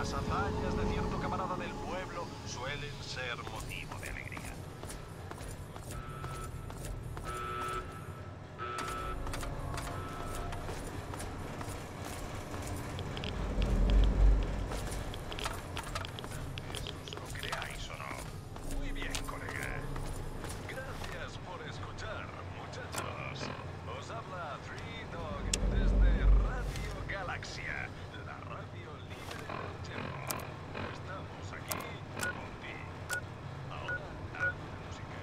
Las hazañas de cierto camarada del pueblo suelen ser motivo de alegría. ¿Os lo creáis o no? Muy bien, colega. Gracias por escuchar, muchachos. Os habla Three Dog desde Radio Galaxia, la radio libre del tiempo. Estamos aquí por ti. Ahora, algo de música.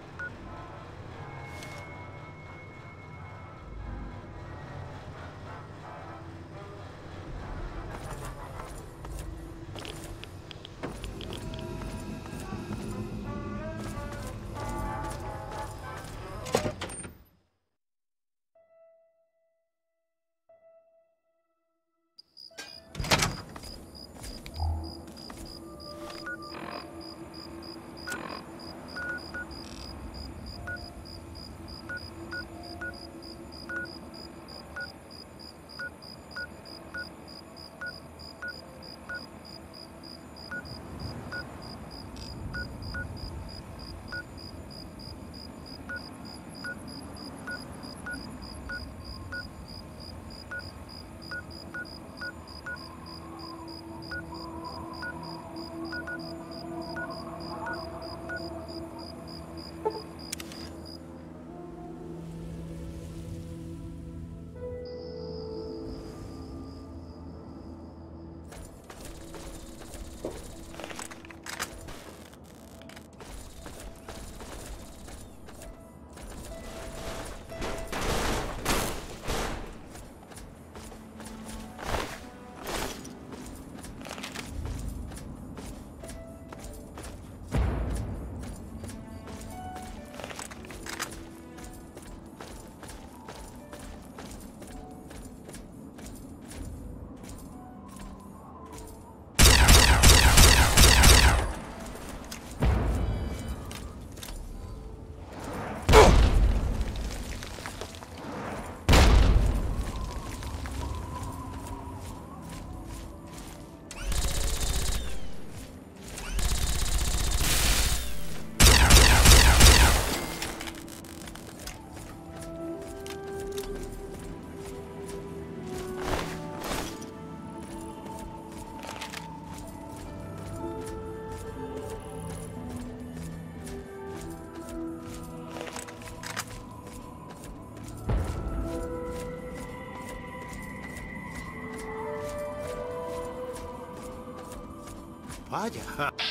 Vaya.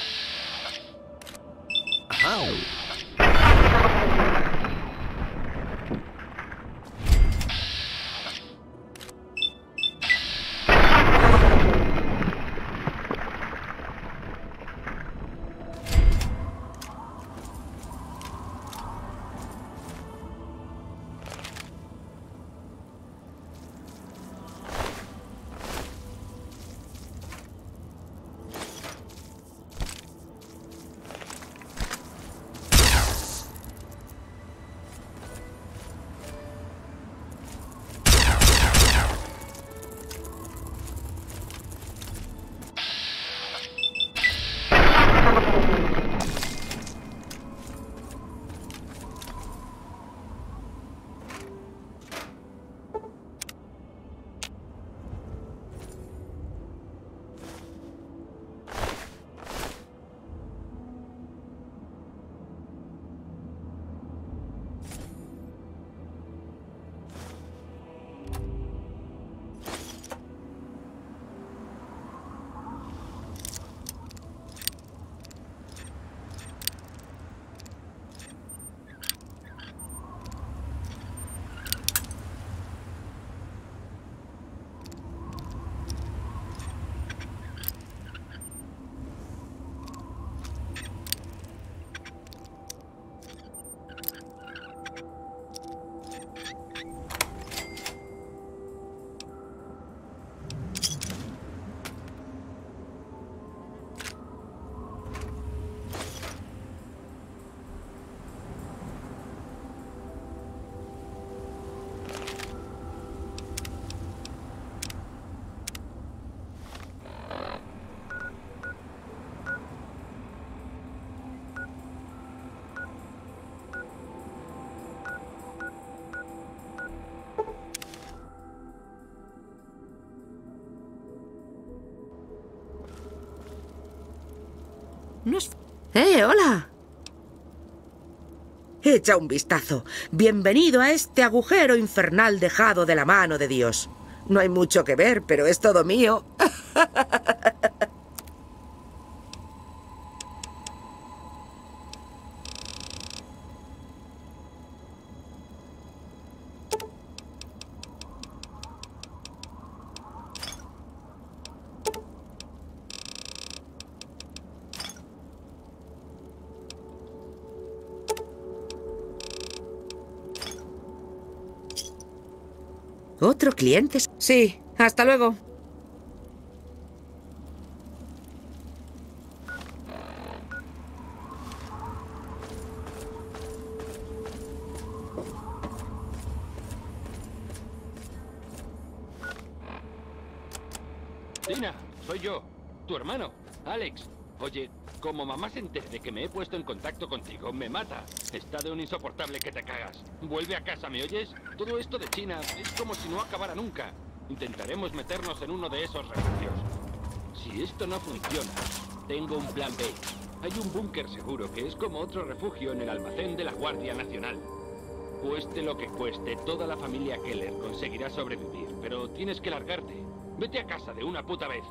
Ajá. No es... Hola. Echa un vistazo. Bienvenido a este agujero infernal dejado de la mano de Dios. No hay mucho que ver, pero es todo mío. ¿Otro cliente? Sí, hasta luego. Tina, soy yo, tu hermano, Alex. Oye, como mamá se entere de que me he puesto en contacto contigo, me mata. Está de un insoportable que te cagas. Vuelve a casa, ¿me oyes? Todo esto de China es como si no acabara nunca. Intentaremos meternos en uno de esos refugios. Si esto no funciona, tengo un plan B. Hay un búnker seguro que es como otro refugio en el almacén de la Guardia Nacional. Cueste lo que cueste, toda la familia Keller conseguirá sobrevivir, pero tienes que largarte. Vete a casa de una puta vez.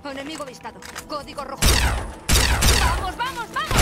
Enemigo avistado. Código rojo. ¡Vamos, vamos, vamos!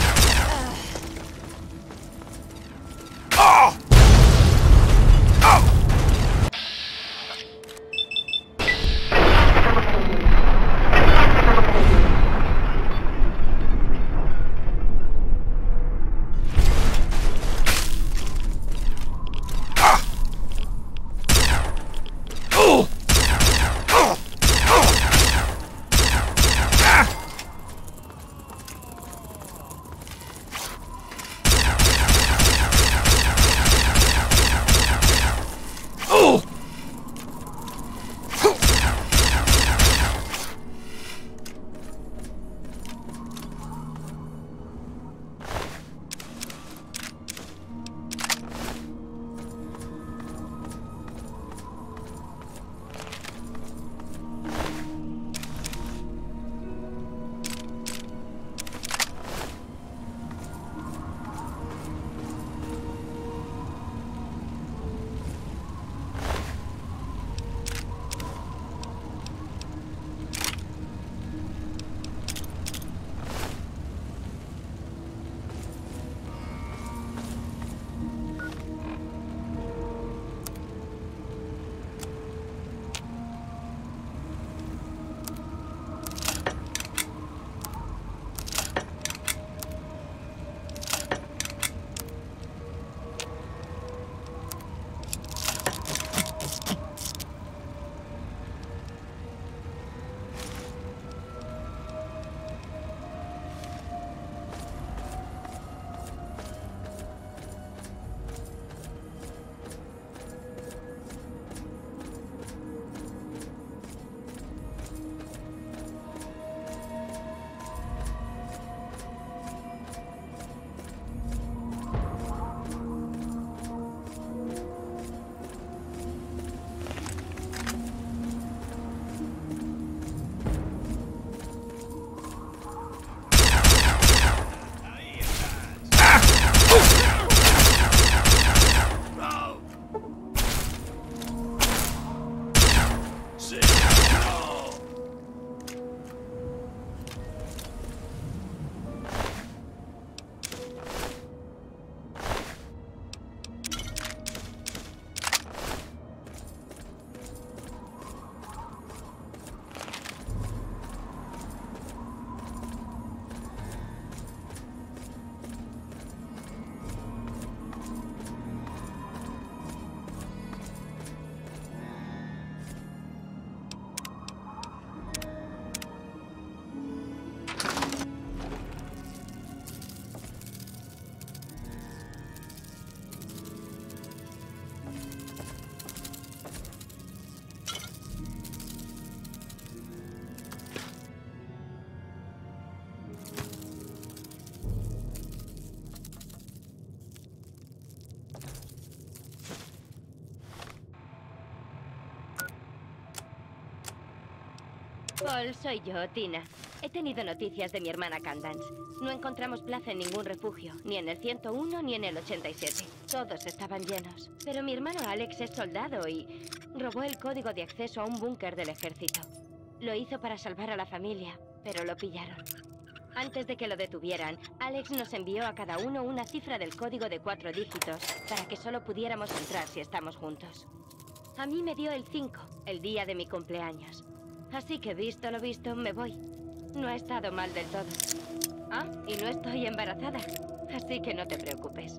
Paul, soy yo, Tina. He tenido noticias de mi hermana Candance. No encontramos plaza en ningún refugio, ni en el 101 ni en el 87. Todos estaban llenos. Pero mi hermano Alex es soldado y robó el código de acceso a un búnker del ejército. Lo hizo para salvar a la familia, pero lo pillaron. Antes de que lo detuvieran, Alex nos envió a cada uno una cifra del código de 4 dígitos para que solo pudiéramos entrar si estamos juntos. A mí me dio el 5, el día de mi cumpleaños. Así que visto lo visto, me voy. No ha estado mal del todo. Ah, y no estoy embarazada. Así que no te preocupes.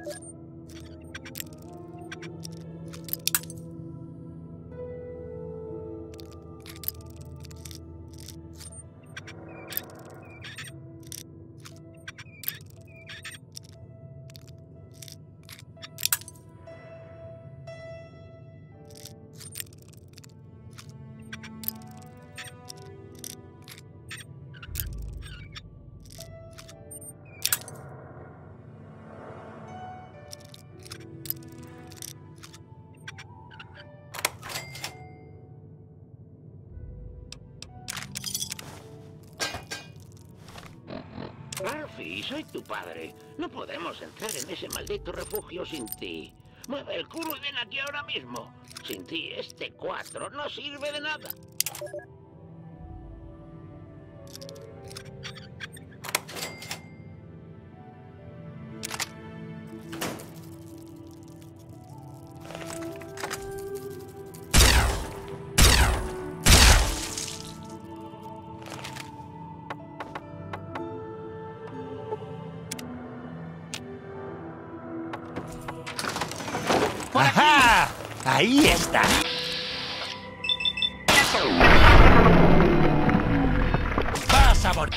Ralphie, soy tu padre. No podemos entrar en ese maldito refugio sin ti. Mueve el culo y ven aquí ahora mismo. Sin ti, este 4 no sirve de nada. ¡Ajá! ¡Ahí está! ¡Vas a morir!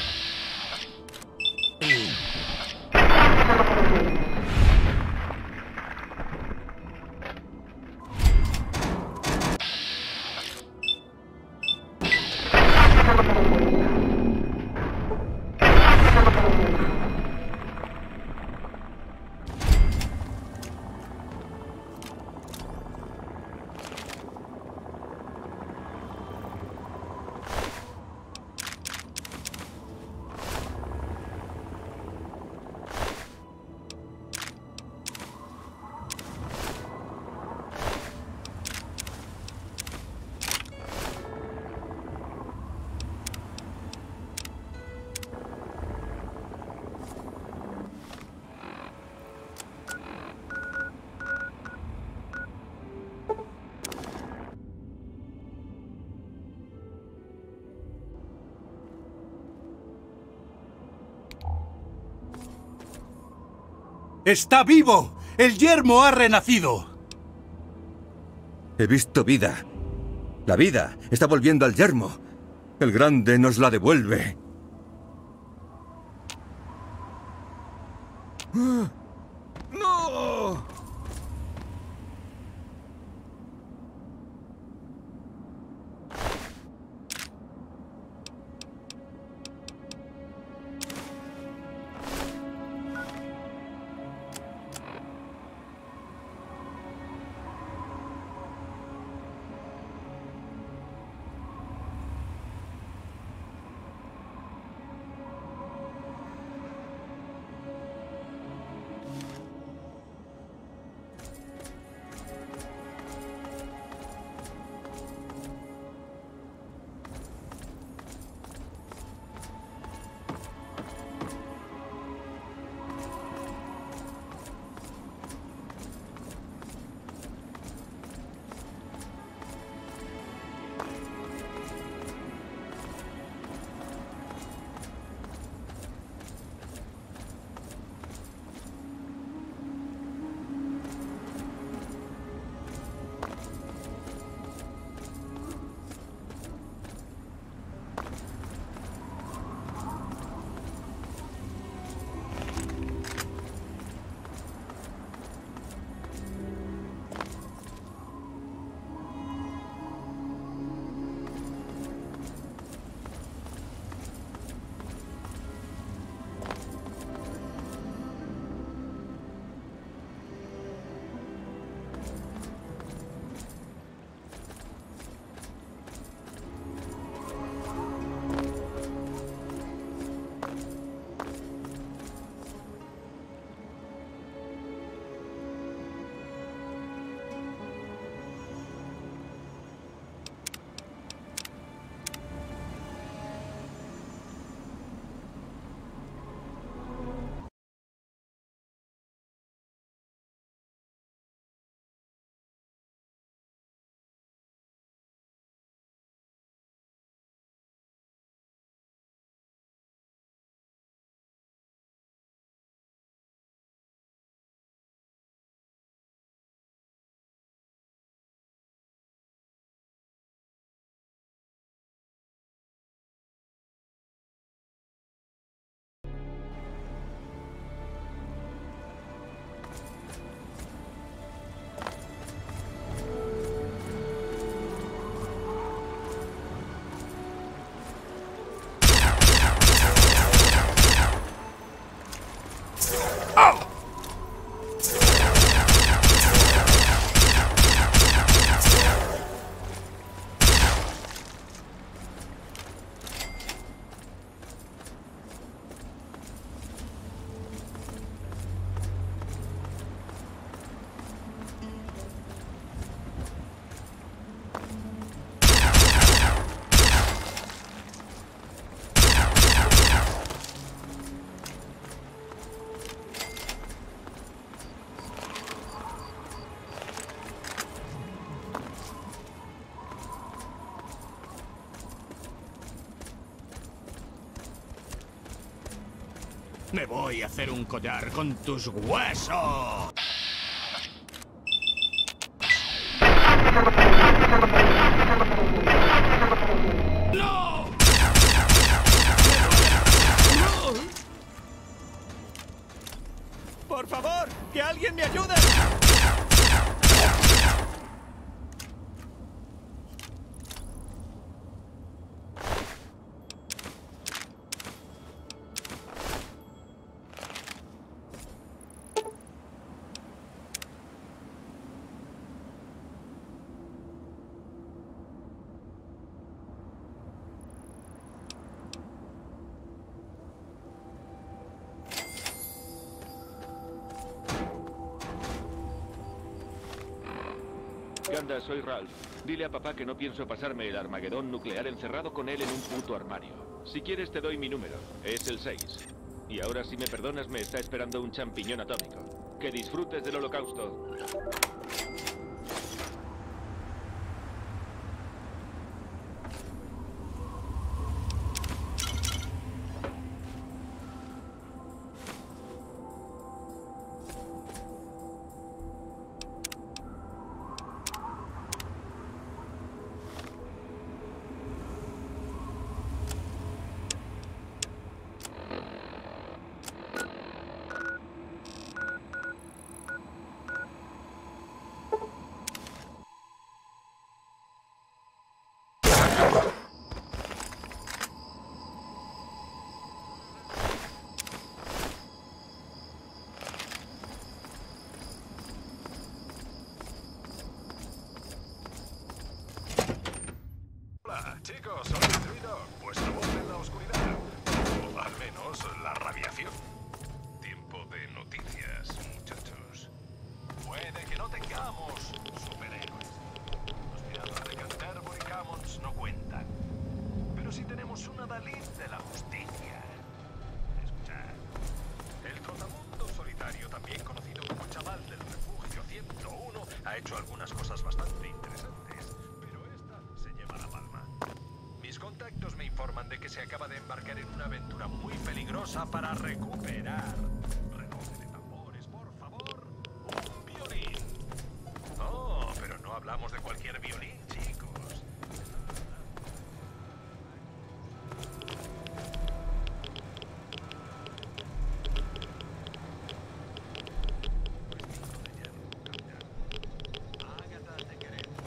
¡Está vivo! ¡El yermo ha renacido! He visto vida. La vida está volviendo al yermo. El grande nos la devuelve. ¡Ah! ¡No! Me voy a hacer un collar con tus huesos. Anda, soy Ralph. Dile a papá que no pienso pasarme el Armagedón nuclear encerrado con él en un puto armario. Si quieres te doy mi número. Es el 6. Y ahora, si me perdonas, me está esperando un champiñón atómico. Que disfrutes del holocausto. Hola, chicos, soy Destruido, vuestra voz en la oscuridad. O al menos la radiación. Tiempo de noticias, muchachos. Puede que no tengamos superhéroes. Los piratas de Canterbury Commons no cuentan. Pero sí tenemos una Dalí de la justicia. Escuchad. El trotamundo solitario, también conocido como Chaval del Refugio 101, ha hecho algunas cosas bastante interesantes. Pero esta se lleva la palma. Mis contactos me informan de que se acaba de embarcar en una aventura muy peligrosa para recuperar. Recoge de tambores, por favor. Un violín. Oh, pero no hablamos de cualquier violín, chicos. Ágata, te queremos.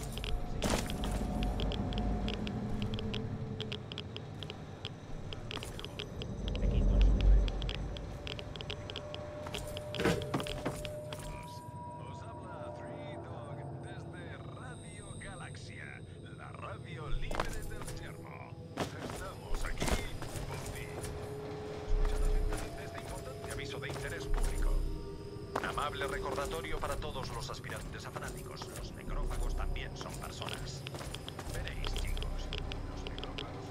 Os habla Three Dog desde Radio Galaxia, la radio libre del yermo. Estamos aquí por ti. Escuchad atentamente este importante aviso de interés público. Un amable recordatorio para todos los aspirantes a fanáticos. Los necrófagos también son personas. Veréis, chicos, los necrófagos.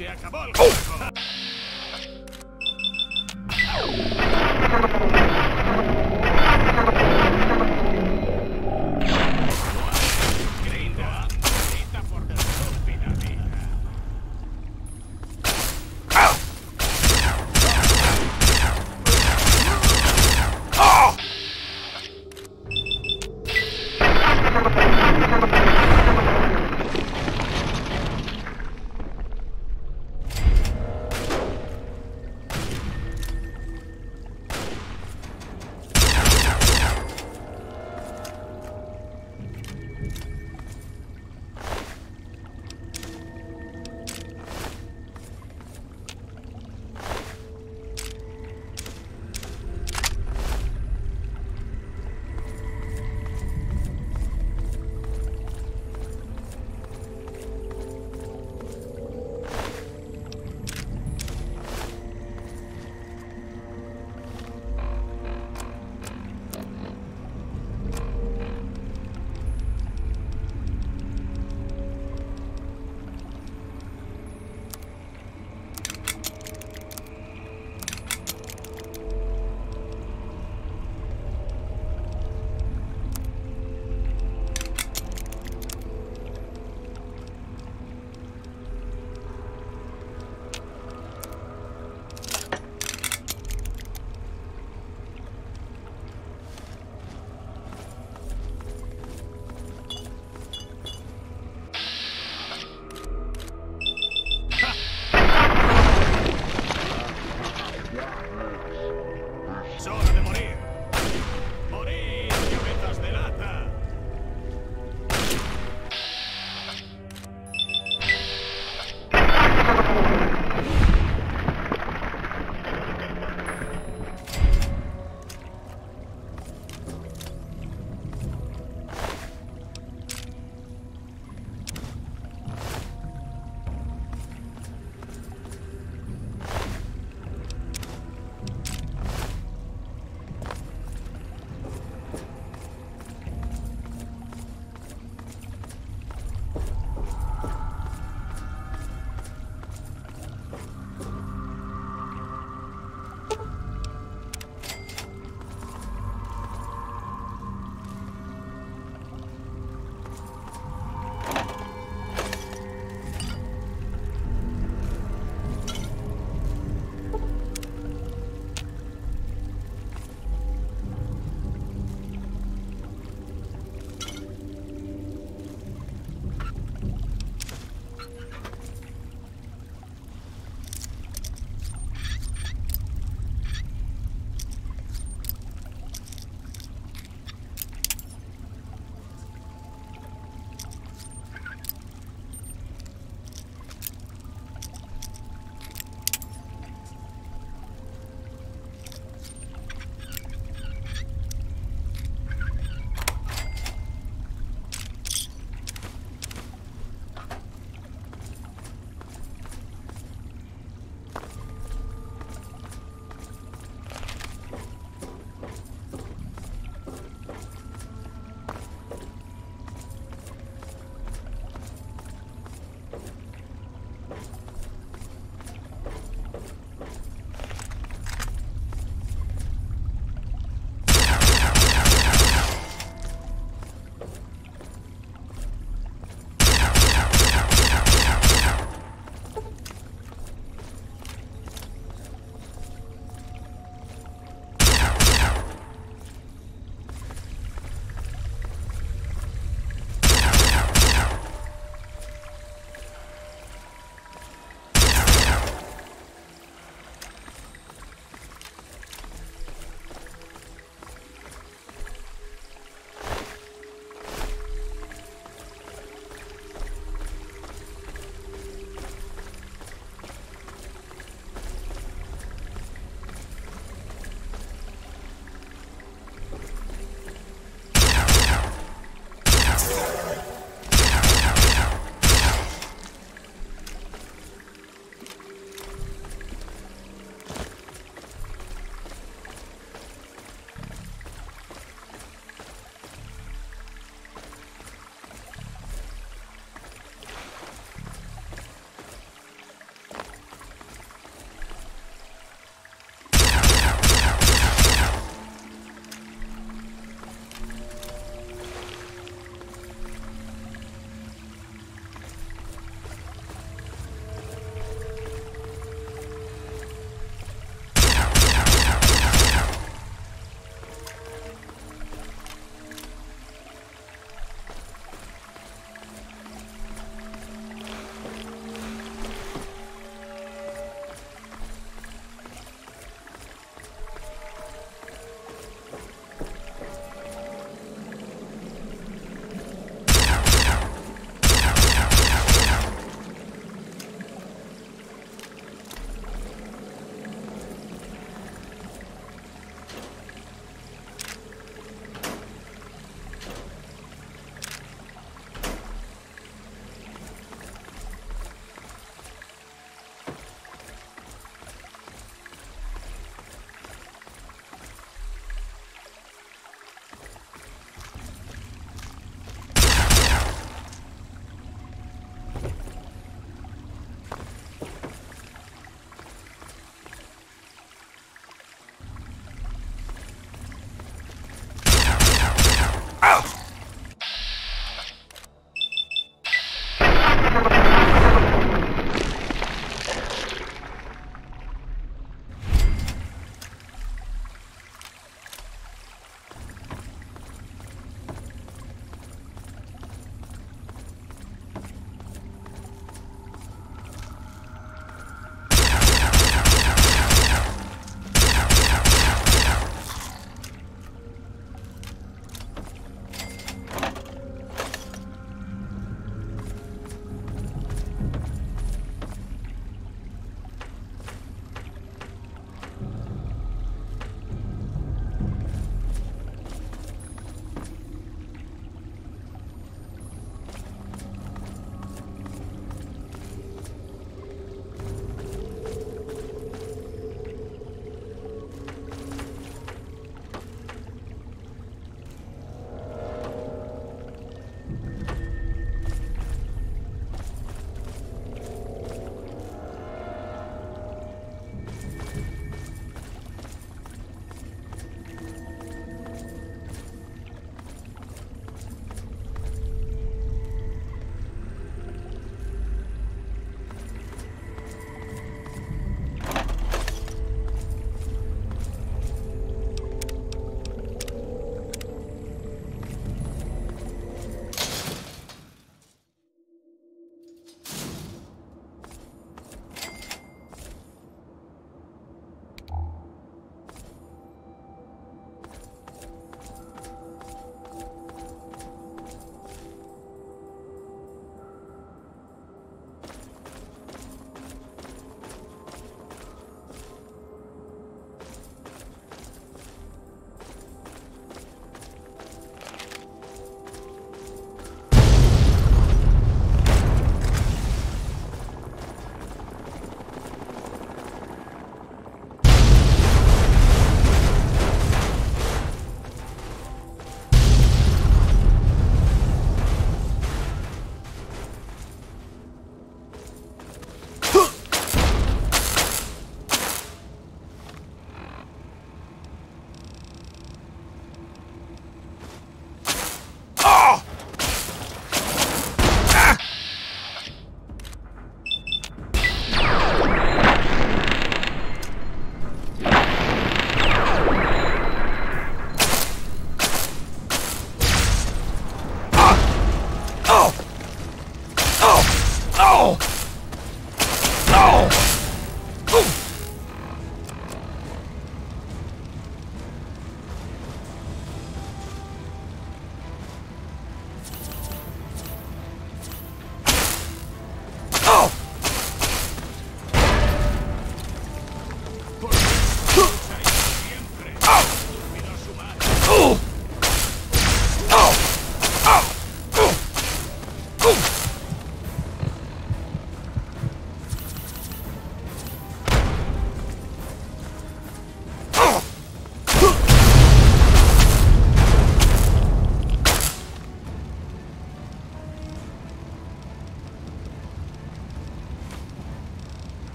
¡Se acabó el juego! Grinda, grita por tu estúpida vida. ¡Es hora de morir! ¡Morir, cabezas de lata!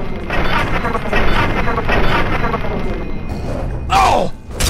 ¡Oh!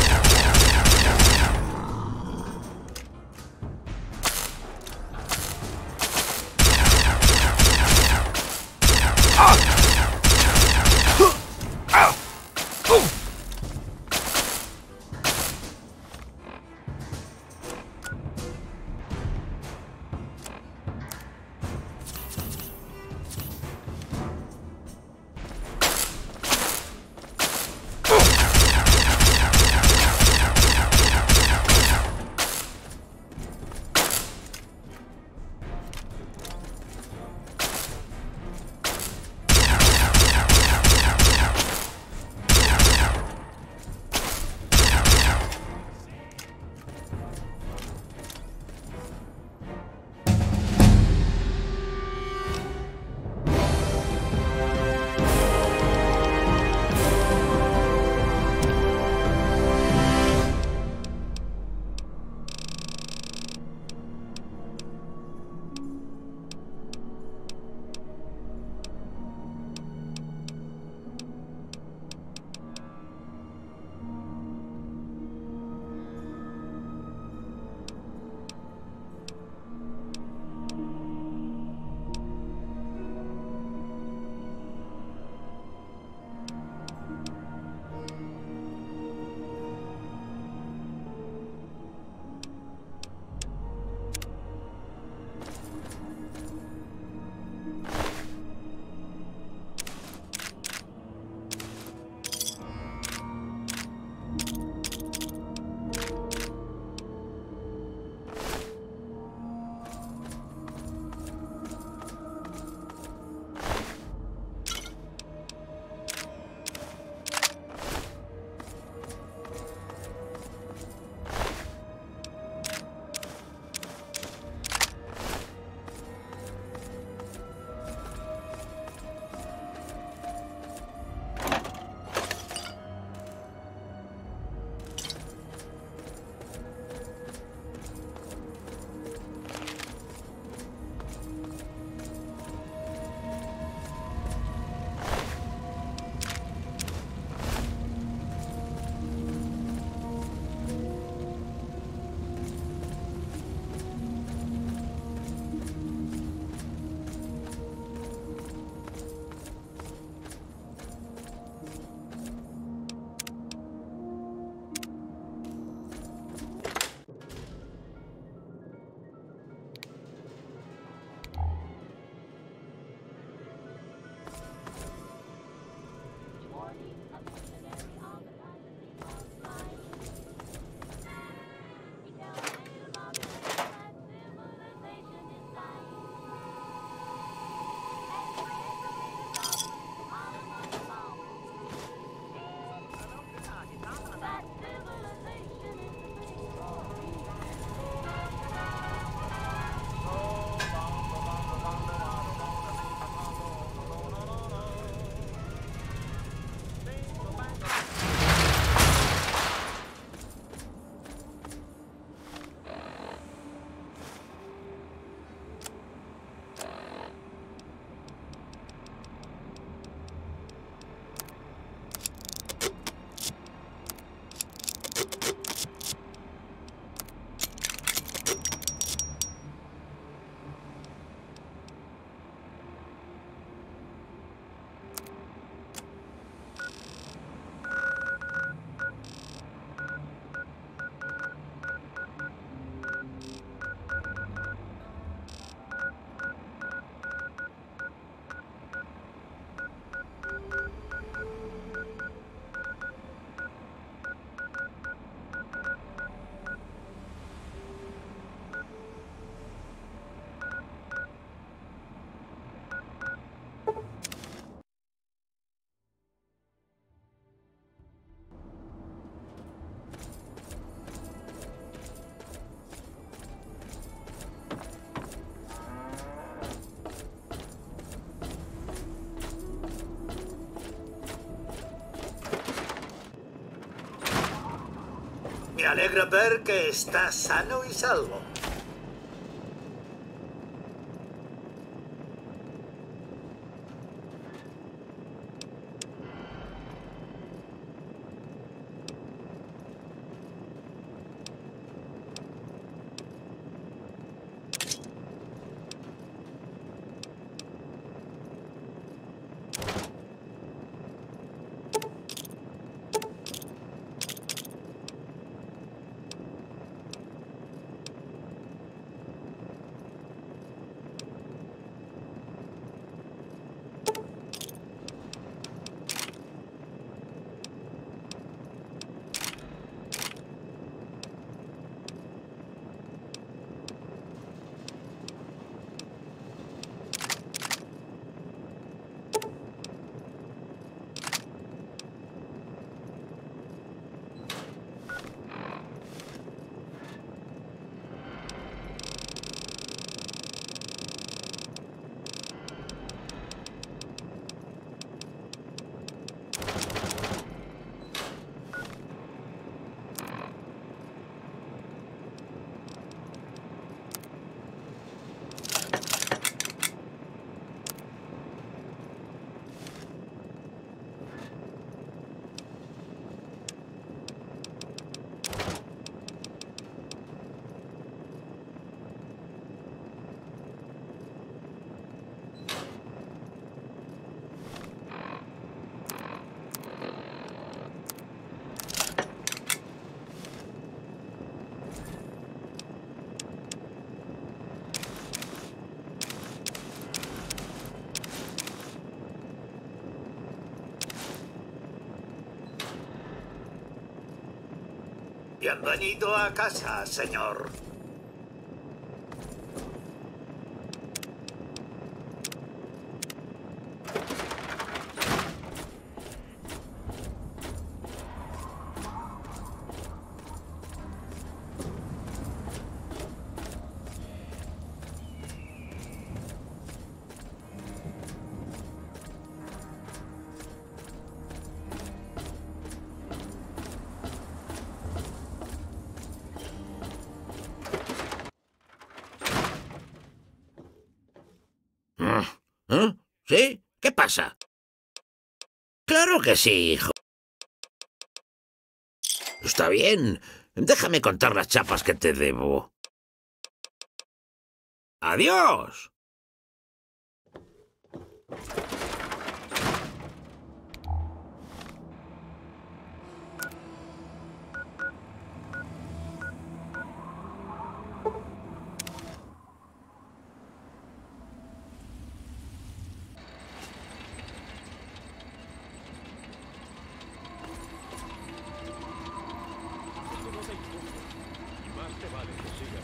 Me alegra ver que estás sano y salvo. Bienvenido a casa, señor. ¿Eh? ¿Sí? ¿Qué pasa? Claro que sí, hijo. Está bien. Déjame contar las chapas que te debo. ¡Adiós! Más te vale que sigas.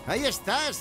Ahí estás,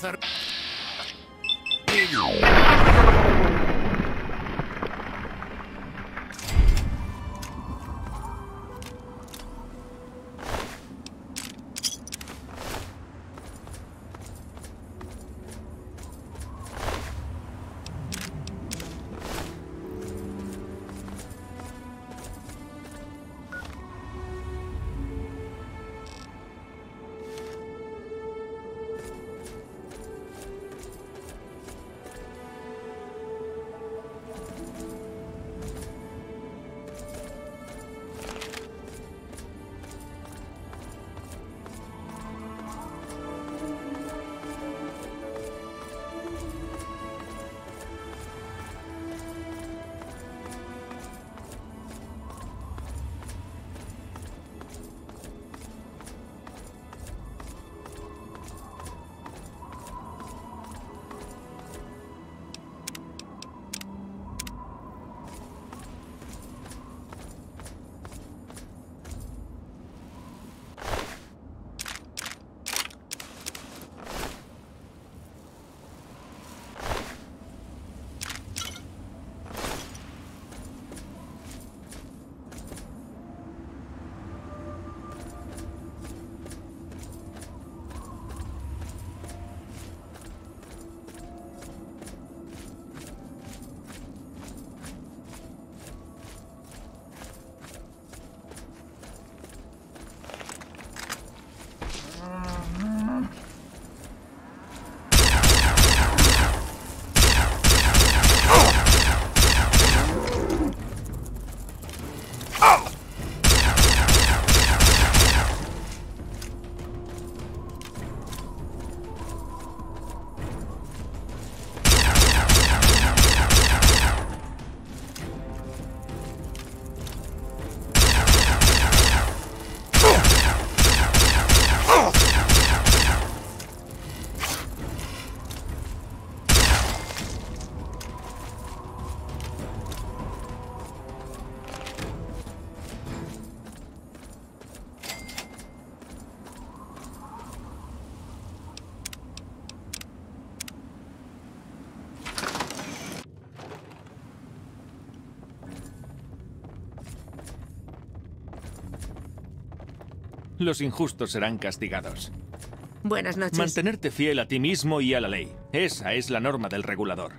Los injustos serán castigados. Buenas noches. Mantenerte fiel a ti mismo y a la ley. Esa es la norma del regulador.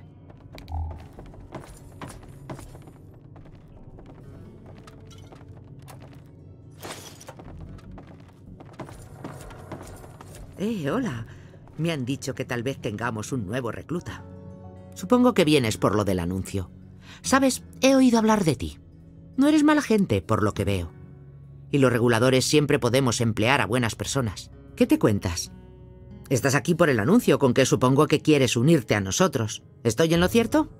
Hola. Me han dicho que tal vez tengamos un nuevo recluta. Supongo que vienes por lo del anuncio. ¿Sabes? He oído hablar de ti. No eres mala gente, por lo que veo. Y los reguladores siempre podemos emplear a buenas personas. ¿Qué te cuentas? Estás aquí por el anuncio, con que supongo que quieres unirte a nosotros. ¿Estoy en lo cierto?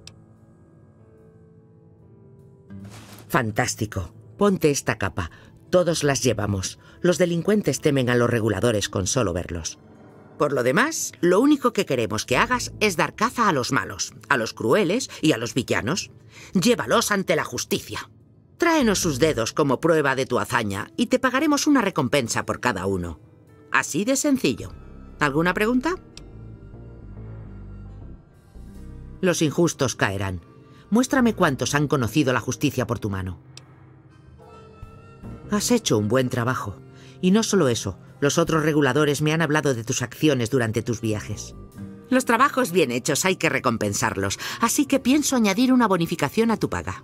Fantástico. Ponte esta capa. Todos las llevamos. Los delincuentes temen a los reguladores con solo verlos. Por lo demás, lo único que queremos que hagas es dar caza a los malos, a los crueles y a los villanos. Llévalos ante la justicia. Tráenos sus dedos como prueba de tu hazaña y te pagaremos una recompensa por cada uno. Así de sencillo. ¿Alguna pregunta? Los injustos caerán. Muéstrame cuántos han conocido la justicia por tu mano. Has hecho un buen trabajo. Y no solo eso, los otros reguladores me han hablado de tus acciones durante tus viajes. Los trabajos bien hechos hay que recompensarlos, así que pienso añadir una bonificación a tu paga.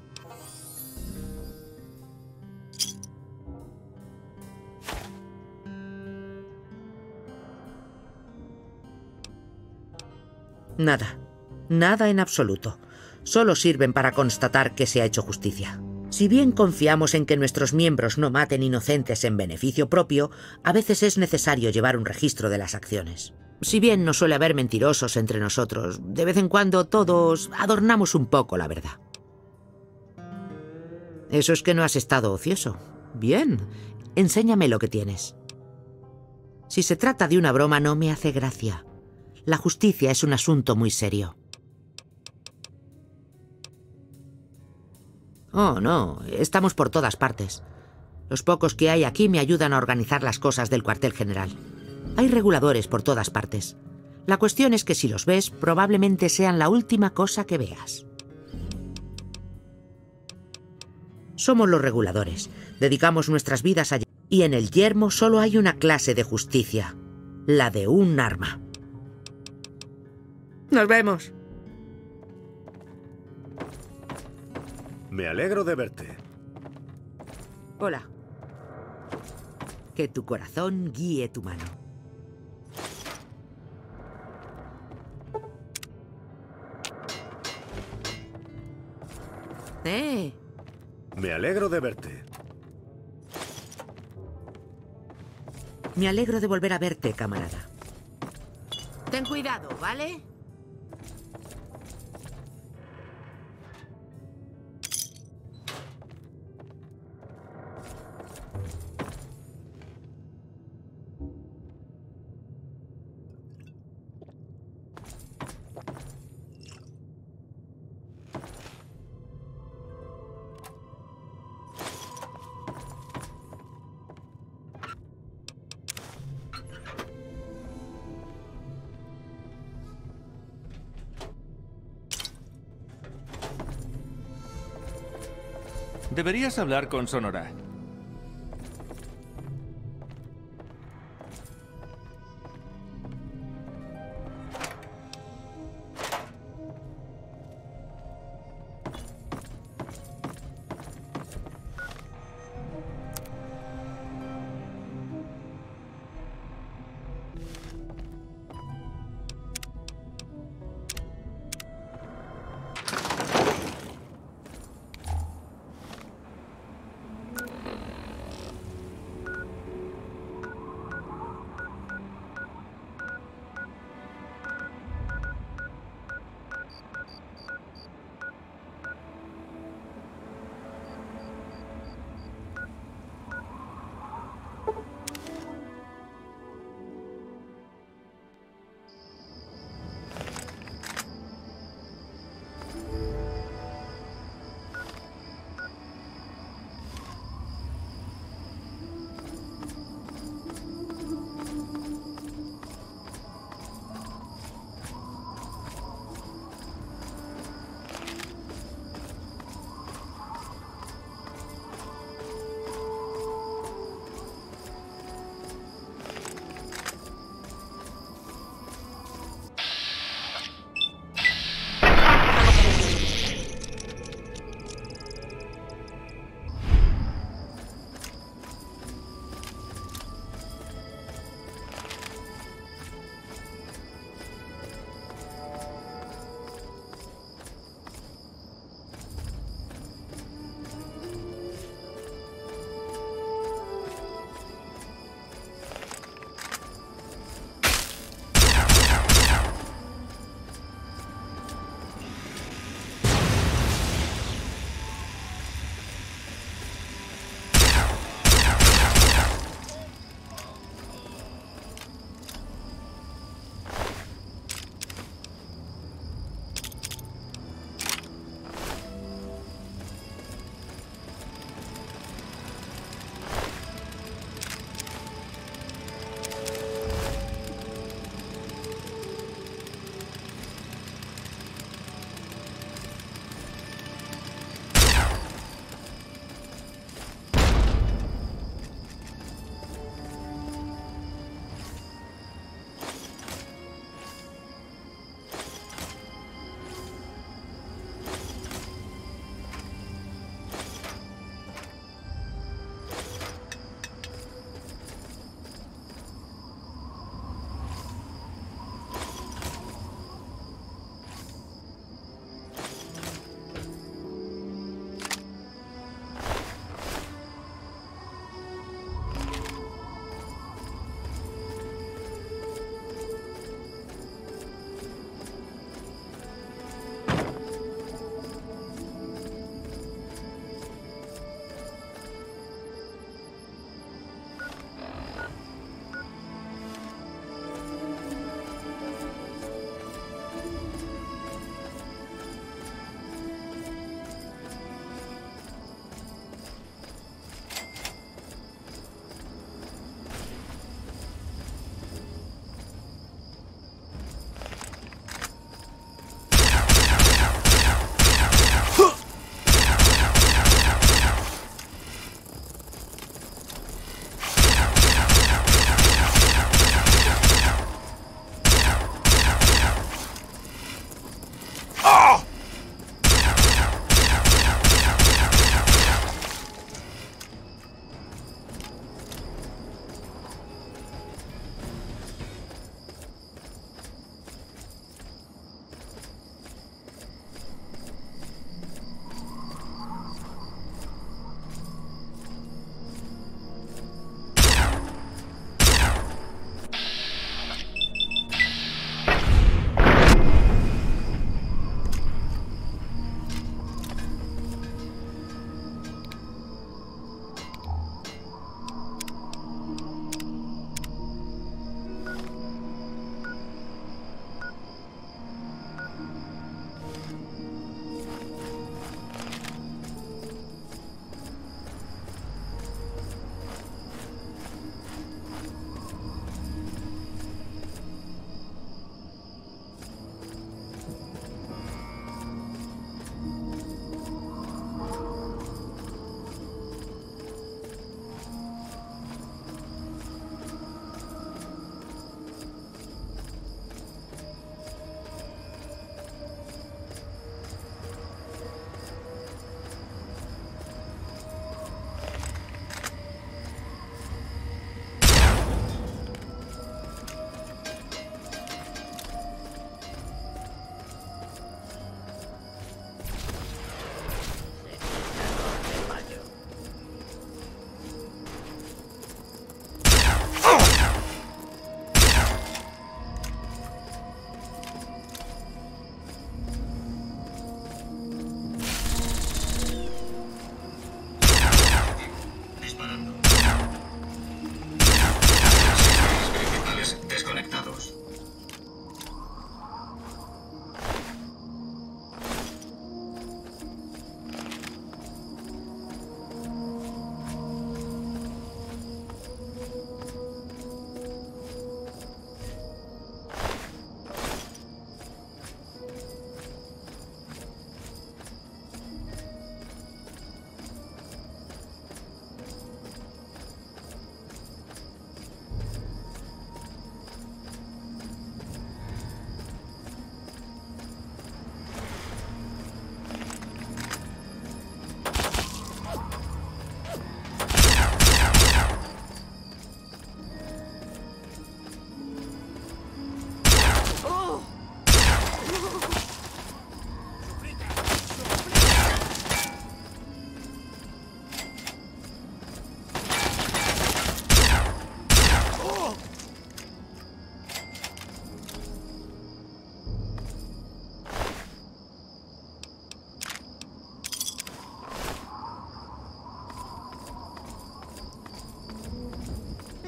Nada. Nada en absoluto. Solo sirven para constatar que se ha hecho justicia. Si bien confiamos en que nuestros miembros no maten inocentes en beneficio propio, a veces es necesario llevar un registro de las acciones. Si bien no suele haber mentirosos entre nosotros, de vez en cuando todos adornamos un poco la verdad. Eso es que no has estado ocioso. Bien, enséñame lo que tienes. Si se trata de una broma, no me hace gracia. La justicia es un asunto muy serio. Oh, no, estamos por todas partes. Los pocos que hay aquí me ayudan a organizar las cosas del cuartel general. Hay reguladores por todas partes. La cuestión es que si los ves, probablemente sean la última cosa que veas. Somos los reguladores. Dedicamos nuestras vidas a... Y en el yermo solo hay una clase de justicia. La de un arma. Nos vemos. Me alegro de verte. Hola. Que tu corazón guíe tu mano. Me alegro de verte. Me alegro de volver a verte, camarada. Ten cuidado, ¿vale? Deberías hablar con Sonora.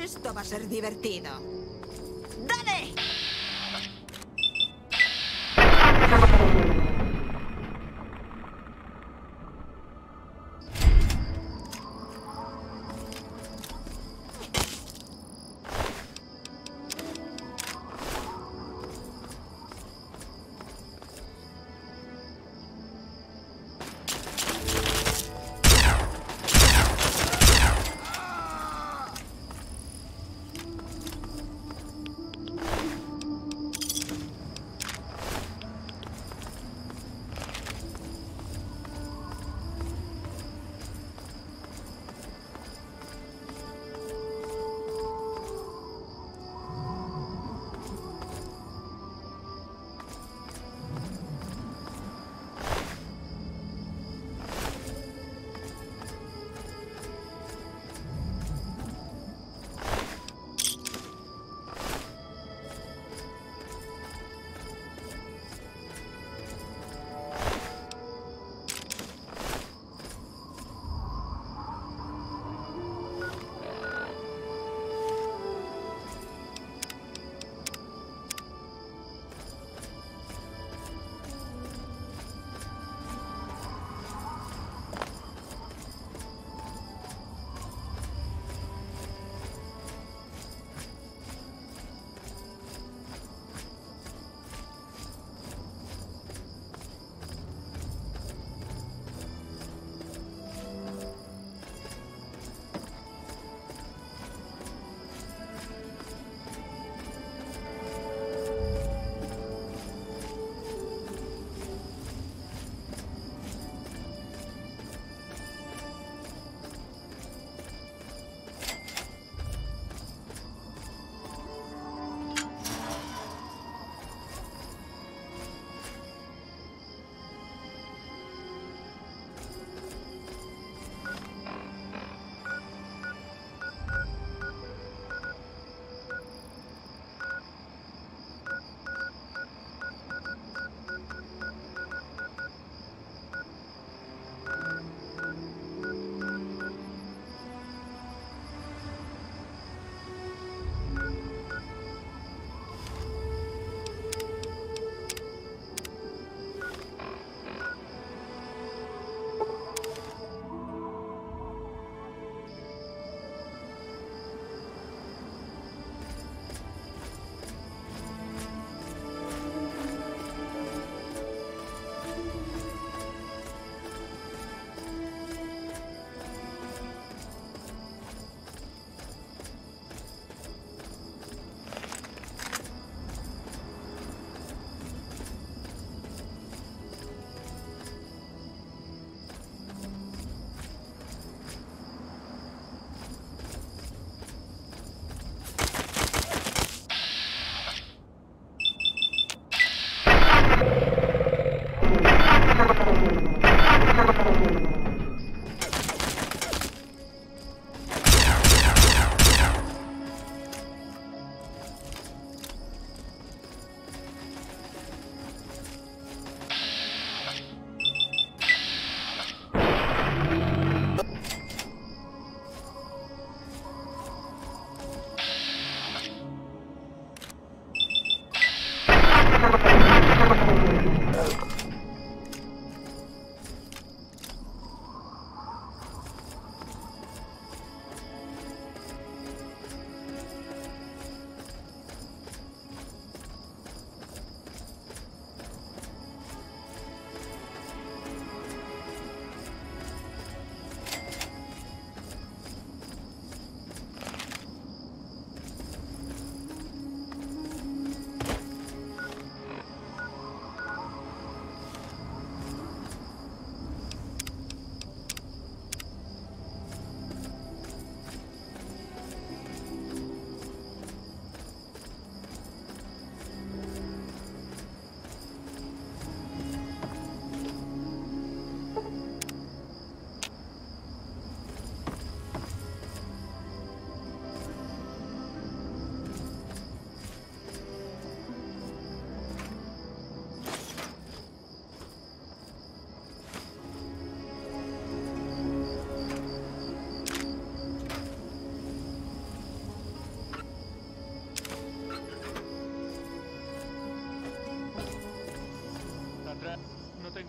Esto va a ser divertido. ¡Dale!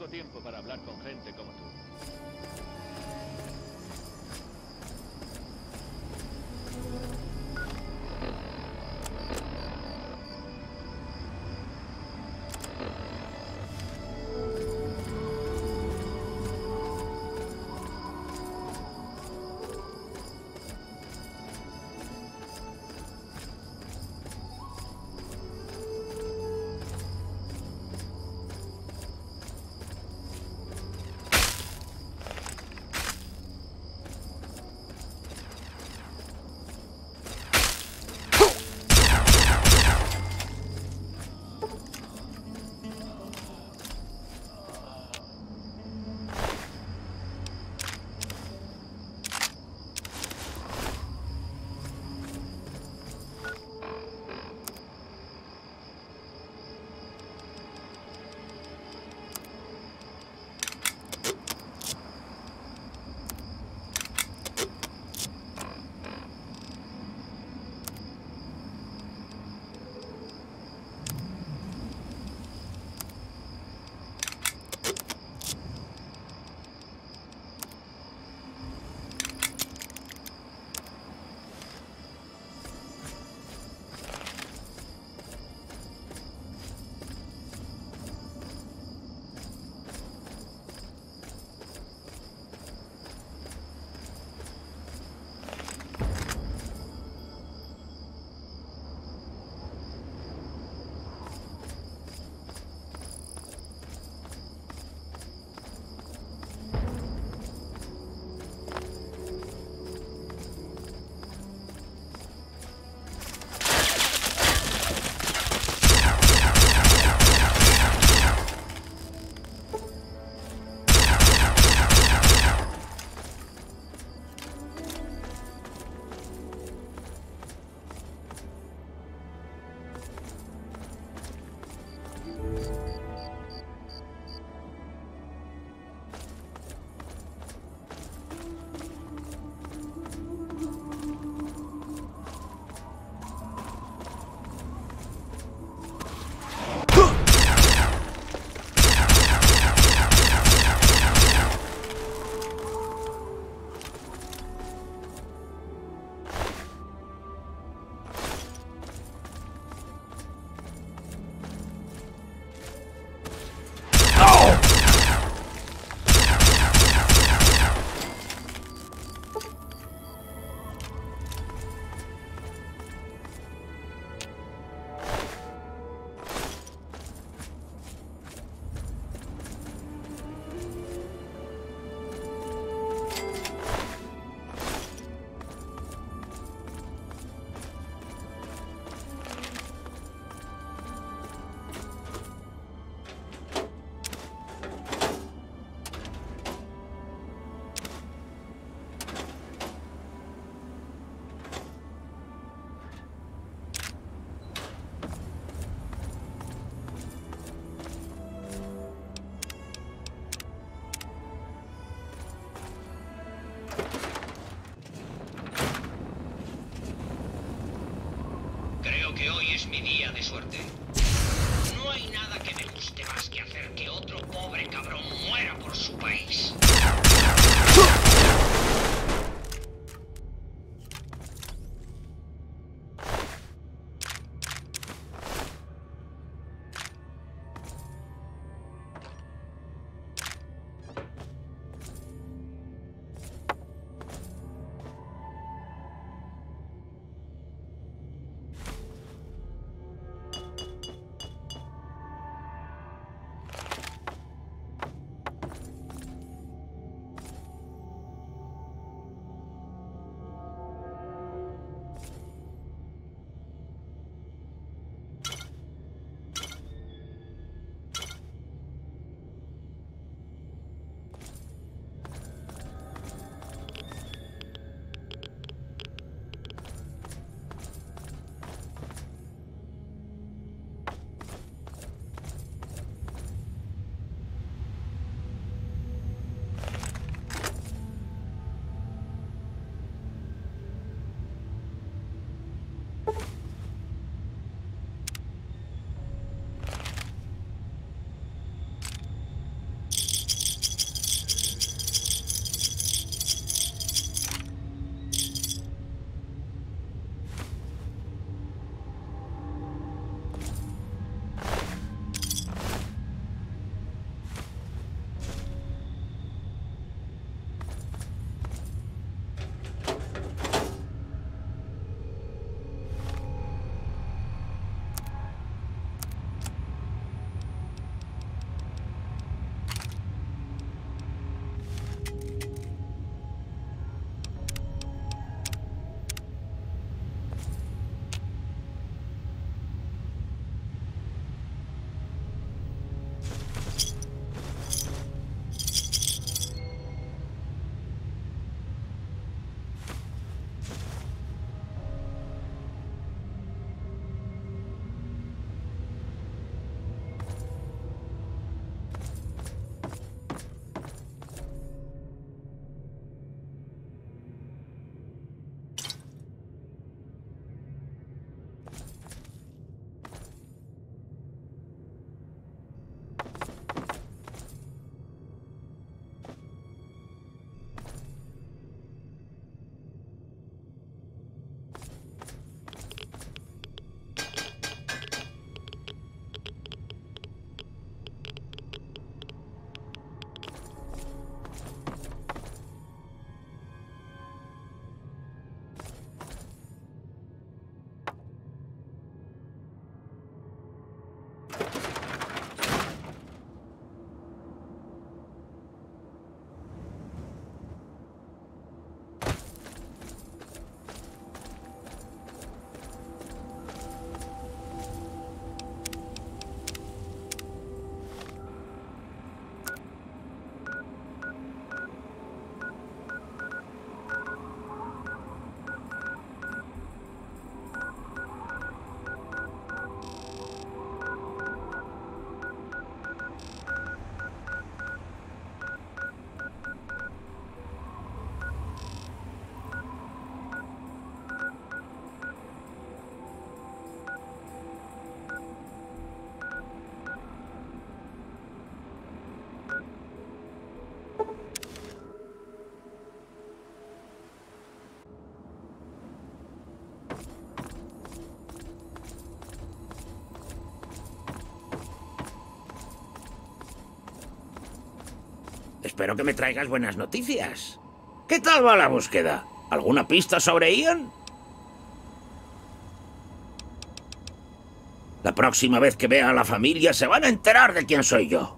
tengo tiempo para hablar con gente como tú. Que hoy es mi día de suerte. No hay nada que me guste más que hacer que otro pobre cabrón muera por su país. espero que me traigas buenas noticias. ¿Qué tal va la búsqueda? ¿Alguna pista sobre Ian? La próxima vez que vea a la familia se van a enterar de quién soy yo.